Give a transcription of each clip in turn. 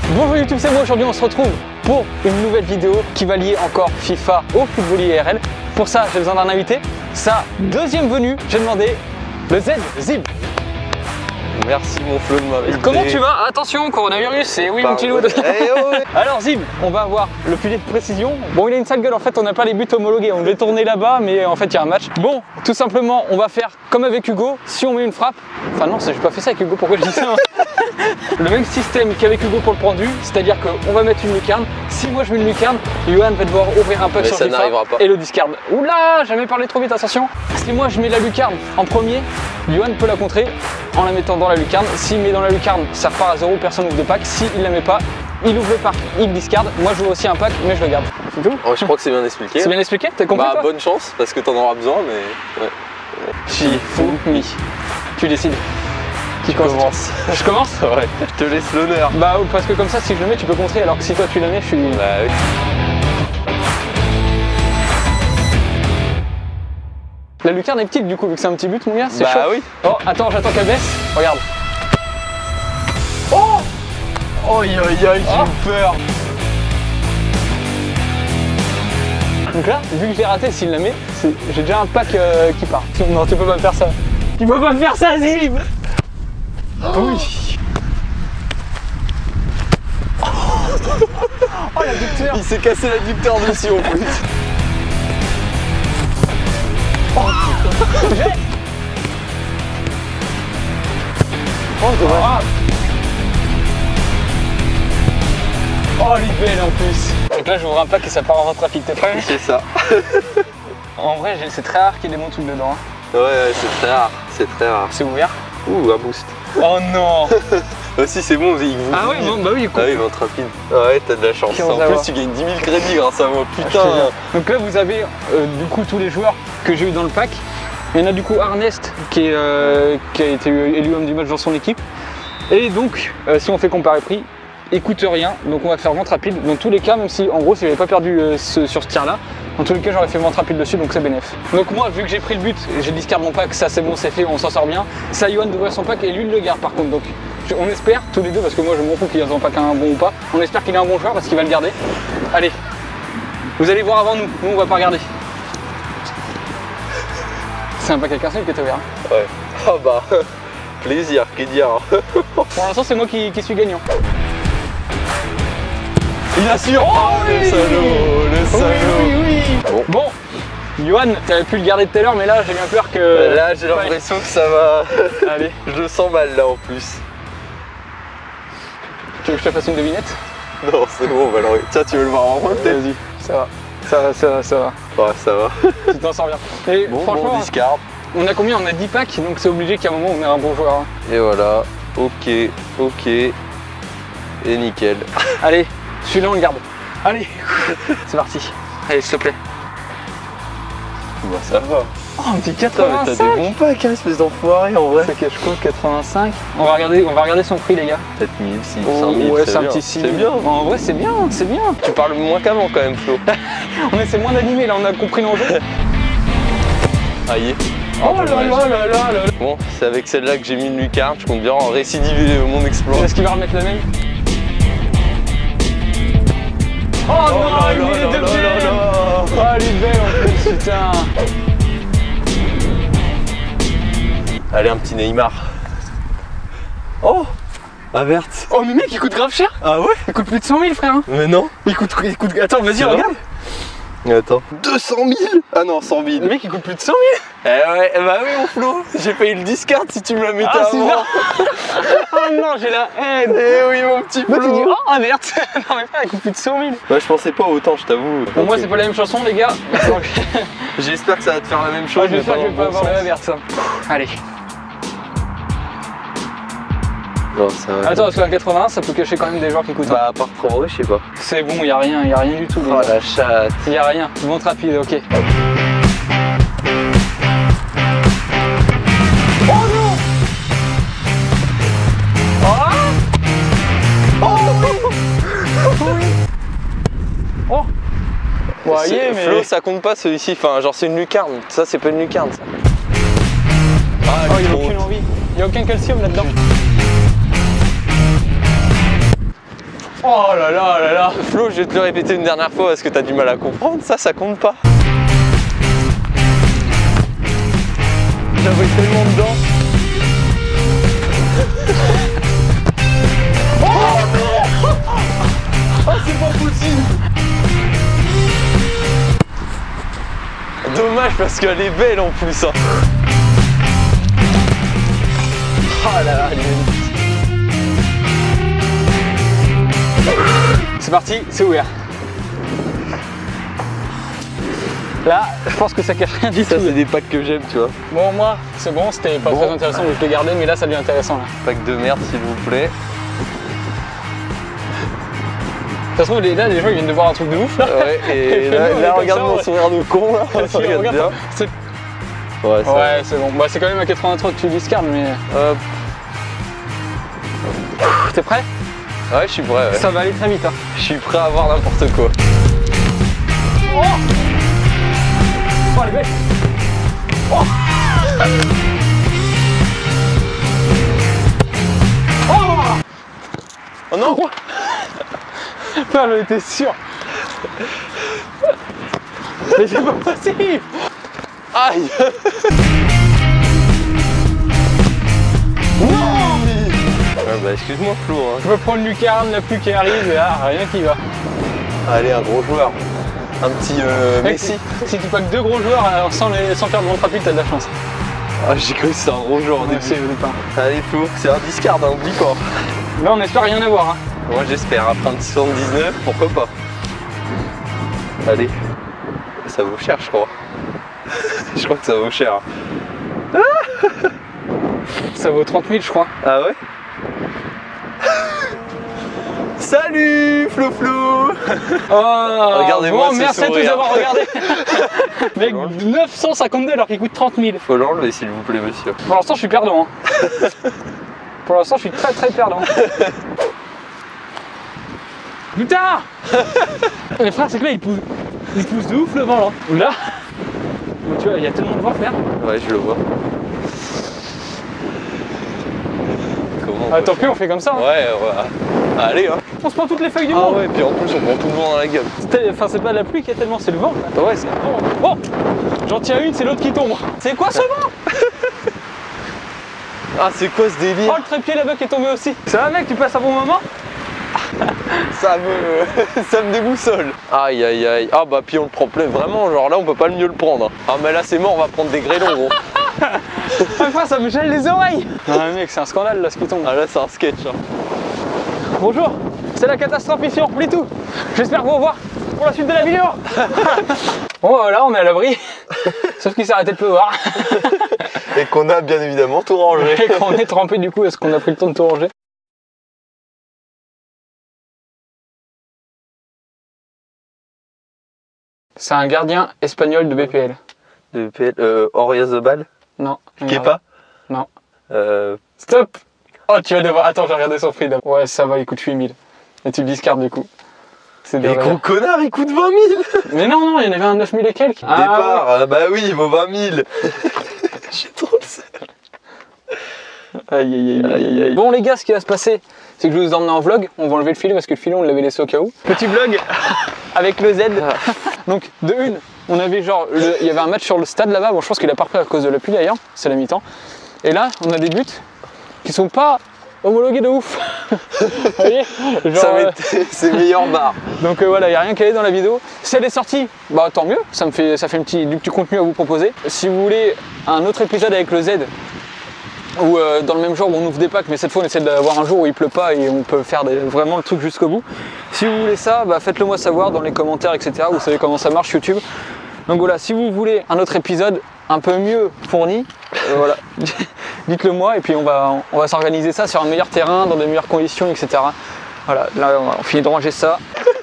Bonjour YouTube, c'est moi. Aujourd'hui on se retrouve pour une nouvelle vidéo qui va lier encore FIFA au football IRL. Pour ça j'ai besoin d'un invité. Sa deuxième venue, j'ai demandé le Z Zib. Merci mon Flo de m'inviter. Comment tu vas? Attention, coronavirus, c'est oui mon petit loup. Alors Zib, on va avoir le filet de précision. Bon, il a une sale gueule en fait, on n'a pas les buts homologués. On devait tourner là-bas, mais en fait il y a un match. Bon, tout simplement, on va faire comme avec Hugo. Si on met une frappe, enfin non, j'ai pas fait ça avec Hugo, pourquoi je dis ça? Le même système qu'avec Hugo pour le pendu, c'est-à-dire qu'on va mettre une lucarne. Si moi je mets une lucarne, Johan va devoir ouvrir un puck sur FIFA et le discard. Oula, jamais parlé trop vite, attention. Si moi je mets la lucarne en premier, Johan peut la contrer en la mettant dans la lucarne. S'il met dans la lucarne, ça repart à 0, personne ouvre de pack. S'il la met pas, il ouvre le pack, il discard. Moi je joue aussi un pack, mais je le garde. C'est tout. Oh, je crois que c'est bien expliqué. C'est bien expliqué? T'as compris? Bah, bonne chance, parce que t'en auras besoin, mais... Ouais. Shifumi. Tu décides. Qui commence? Je commence? Ouais, je te laisse l'honneur. Bah parce que comme ça, si je le mets, tu peux contrer, alors que si toi tu la mets, je suis... Bah oui. La lucarne est petite du coup, vu que c'est un petit but mon gars, c'est chaud. Bah oui. Oh, attends, j'attends qu'elle baisse. Regarde. Oh! Aïe aïe aïe, j'ai eu peur. Donc là, vu que j'ai raté, s'il la met, j'ai déjà un pack qui part. Non, tu peux pas me faire ça. Tu peux pas me faire ça, Zib! Oui. Oh l'adducteur! Il s'est cassé l'adducteur dessus en plus. Jette! Oh, dommage. Oh, elle est belle en plus. Donc là, j'ouvre un pack et ça part en rattrapide. T'es prêt? C'est ça. En vrai, c'est très rare qu'il y ait des bons trucs dedans. Hein. Ouais, c'est très rare. C'est très rare. C'est ouvert? Ouh, un boost. Oh non! Ah si, c'est bon, il vous. Ah ouais, bon, bah oui, écoute. Ah oui, ventre rapide. Ah ouais, t'as de la chance. En plus, tu gagnes 10 000 crédits grâce à moi. Putain. Donc là, vous avez du coup tous les joueurs que j'ai eu dans le pack. Il y en a du coup Arnest qui a été élu homme du match dans son équipe. Et donc, si on fait comparer prix, il coûte rien. Donc on va faire vente rapide. Dans tous les cas, même si en gros, si j'avais pas perdu sur ce tir-là, dans tous les cas, j'aurais fait vente rapide dessus, donc c'est bénéf. Donc moi, vu que j'ai pris le but, j'ai discard mon pack, ça c'est bon, c'est fait, on s'en sort bien. Ça, Johan d'ouvrir son pack et lui, il le garde par contre. Donc on espère, tous les deux, parce que moi je m'en fous qu'il ait un pack un bon ou pas, on espère qu'il est un bon joueur parce qu'il va le garder. Allez, vous allez voir avant nous, on va pas regarder. C'est un pack avec un seul qui est ouvert. Hein. Ouais. Ah bah, plaisir, qu'est dire. Pour l'instant, c'est moi qui suis gagnant. Il assure. Oh oui, le salaud, le salaud. Oui. Bon, Johan, t'avais pu le garder tout à l'heure, mais là j'ai bien peur que... Là j'ai l'impression que ça va... Allez. Je le sens mal là en plus. Tu veux que je te fasse une devinette? Non, c'est bon, bah alors... Tiens, tu veux le voir en vrai peut-être? Vas-y, ça va. Ça va. Ouais, ça va. Tu t'en sors bien. Et bon, franchement, bon, discard. on a combien? On a 10 packs, donc c'est obligé qu'à un moment on ait un bon joueur. Hein. Et voilà, ok. Et nickel. Allez, celui-là on le garde. Allez, c'est parti. Allez, s'il te plaît. Bah ça va. Oh, un petit 85. T'as des bons packs, hein, espèce d'enfoiré en vrai. Ça cache quoi, 85? On va regarder son prix, les gars. 4000, 6 Oh, 5000, ouais, c'est un bien. petit 6 C'est bien. En vrai, c'est bien, c'est bien. Tu parles moins qu'avant quand même, Flo. On essaie moins d'animer, là, on a compris l'enjeu. Aïe. Oh là là. Bon, c'est avec celle-là que j'ai mis une lucarne, je compte bien en récidiver mon exploit. Est-ce qu'il va remettre la même? Oh non, il met les deux pieds. Oh, elle est belle en plus, putain. Allez, un petit Neymar. Oh, averte. Oh mais mec, il coûte grave cher. Ah ouais? Il coûte plus de 100 000 frère. Hein. Mais non. Il coûte... Attends, vas-y, regarde. Attends. 200 000. Ah non, 100 000. Le mec, il coûte plus de 100 000. Eh ouais, bah oui mon Flo. J'ai payé le discard si tu me la mettais avant. Oh non, j'ai la haine. Eh oui mon petit Flo. Moi, tu dis, oh averte. Non mais frère, il coûte plus de 100 000. Bah je pensais pas autant, je t'avoue. Pour moi, c'est pas la même chanson, les gars. J'espère que ça va te faire la même chose. J'espère que je vais pas avoir la averte. Allez. Non, ça va. Attends, parce qu'un 81, ça peut cacher quand même des joueurs qui coûtent. Bah, à part 3 euros, je sais pas. C'est bon, y a rien du tout. Oh la chatte. Y a rien. Vente rapide, ok. Oh non! Oh! Oh oui! Oh! Bon, mais... Flo, ça compte pas celui-ci. Enfin, genre, c'est une lucarne. Ça, c'est pas une lucarne, ça. Ah, il y a aucune envie. Il y a aucun calcium là-dedans. Oh là là là là. Flo, je vais te le répéter une dernière fois parce que t'as du mal à comprendre, ça compte pas. J'avais tellement dedans. Oh non. Oh, c'est pas possible. Dommage parce qu'elle est belle en plus. Hein. Oh là là, elle est magnifique. C'est parti, c'est ouvert. Là, je pense que ça cache rien du tout. Ça, c'est des packs que j'aime, tu vois. Bon, moi, c'est bon, c'était pas très intéressant, donc je l'ai gardé, mais là, ça devient intéressant. Là. Pack de merde, s'il vous plaît. De toute façon, là, les gens ils viennent de voir un truc de ouf là. Ouais, et là regarde mon sourire de con là. Regarde bien. Ouais, c'est bon. Bah, c'est quand même à 83 que tu discardes, mais. T'es prêt? Ouais, je suis prêt. Ouais. Ça va aller très vite. Hein. Je suis prêt à voir n'importe quoi. Oh, elle est belle. Oh, oh non. Putain, j'en étais sûr. Mais c'est pas possible. Aïe. Ah bah excuse-moi Flo. Hein. Je peux prendre Lucarne, la pluie qui arrive, et là, rien qui va. Allez, un gros joueur. Un petit Messi. Si tu packs deux gros joueurs sans faire de montre à t'as de la chance. Ah, j'ai cru que c'était un gros joueur au début. Allez Flo, c'est un discard, hein, oublie pas. Là, on espère rien avoir. Hein. Moi j'espère, après un petit 79, pourquoi pas. Allez, ça vaut cher je crois. Je crois que ça vaut cher. Ça vaut 30 000 je crois. Ah ouais. Salut Flo Flo. Oh, regardez-moi bon, merci sourire. à tous d'avoir regardé. Mec, 952 alors qu'il coûte 30 000. Faut l'enlever s'il vous plaît monsieur. Pour l'instant je suis perdant. Hein. Pour l'instant je suis très perdant. Putain. Les frères, c'est que là il pousse de ouf le vent là. Là, tu vois, il y a tellement de vent frère. Ouais, je le vois. Ah, tant pis, on fait comme ça. Hein. Ouais, allez hein. On se prend toutes les feuilles du monde. monde. Ah ouais, puis en plus on prend tout le vent dans la gueule. Enfin, c'est pas de la pluie qui est tellement, c'est le vent. Là. Ouais, c'est le vent. Oh, j'en tiens une, c'est l'autre qui tombe. C'est quoi ce vent? Ah, c'est quoi ce délire? Oh, le trépied là-bas qui est tombé aussi. Ça va mec, tu passes un bon moment? ça me déboussole. Aïe aïe aïe. Ah bah puis on le prend plein, vraiment, genre là on peut pas le mieux le prendre. Ah mais là c'est mort, on va prendre des grêlons gros. Ah frère, ça me gèle les oreilles. Ah mec, c'est un scandale là ce qui tombe. Ah là c'est un sketch. Hein. Bonjour, c'est la catastrophe ici, on replie tout. J'espère vous revoir pour la suite de la vidéo. Bon voilà, on est à l'abri. Sauf qu'il s'est arrêté de pleuvoir. Et qu'on a bien évidemment tout rangé. Et qu'on est trempé du coup, est-ce qu'on a pris le temps de tout ranger? C'est un gardien espagnol de BPL. De BPL, Oriazobal? Non. Kepa? Non. Stop. Oh, tu vas devoir... Attends, j'ai regardé son prix d'abord. Ouais, ça va, il coûte 8000. Et tu le discardes du coup. C'est des gros connards, il coûte 20 000. Mais non, il y en avait un 9000 et quelques. Départ, ouais. Bah oui, il vaut 20 000. J'ai trop le seul. Aïe. Bon les gars, ce qui va se passer, c'est que je vais vous emmener en vlog. On va enlever le filet parce que le filet on l'avait laissé au cas où. Petit vlog avec le Z. Donc de une, on avait genre, il y avait un match sur le stade là-bas. Bon, je pense qu'il a pas repris à cause de la pluie d'ailleurs. C'est la mi-temps. Et là, on a des buts qui sont pas homologués de ouf. Vous voyez, c'est meilleur bar. Donc voilà, il n'y a rien qu'à aller dans la vidéo. Si elle est sortie, bah tant mieux. Ça fait du petit contenu à vous proposer. Si vous voulez un autre épisode avec le Z, ou dans le même genre où on ouvre des packs, mais cette fois on essaie d'avoir un jour où il pleut pas et on peut faire vraiment le truc jusqu'au bout. Si vous voulez ça, bah faites-le moi savoir dans les commentaires, etc. Vous savez comment ça marche YouTube. Donc voilà, si vous voulez un autre épisode un peu mieux fourni, voilà, dites-le moi et puis on va s'organiser ça sur un meilleur terrain, dans de meilleures conditions, etc. Voilà, là on finit de ranger ça.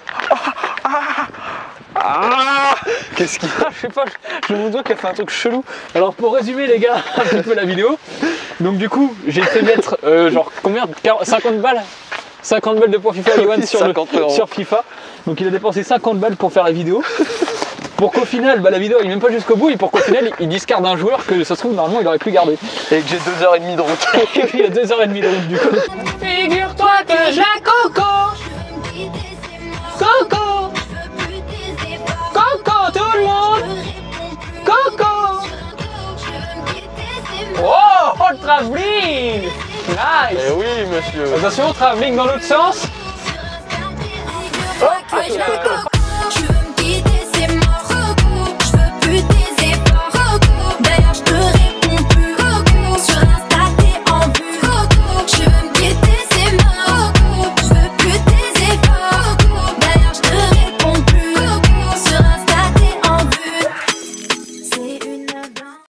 Qu'est-ce qu'il y a? Je sais pas, j'ai mon doigt qui a fait un truc chelou. Alors pour résumer les gars, un petit peu la vidéo. Donc du coup, j'ai fait mettre genre combien? 50 balles 50 balles de points FIFA à Yohan sur FIFA. Donc il a dépensé 50 balles pour faire la vidéo. Pour qu'au final, bah, la vidéo il même pas jusqu'au bout et pour qu'au final il discarde un joueur que ça se trouve normalement il aurait pu garder. Et que j'ai 2h30 de route. Et puis il y a 2h30 de route du coup. Figure-toi que je la coco. travelling. Nice. Eh oui, monsieur. Attention, travelling dans l'autre sens. Oh,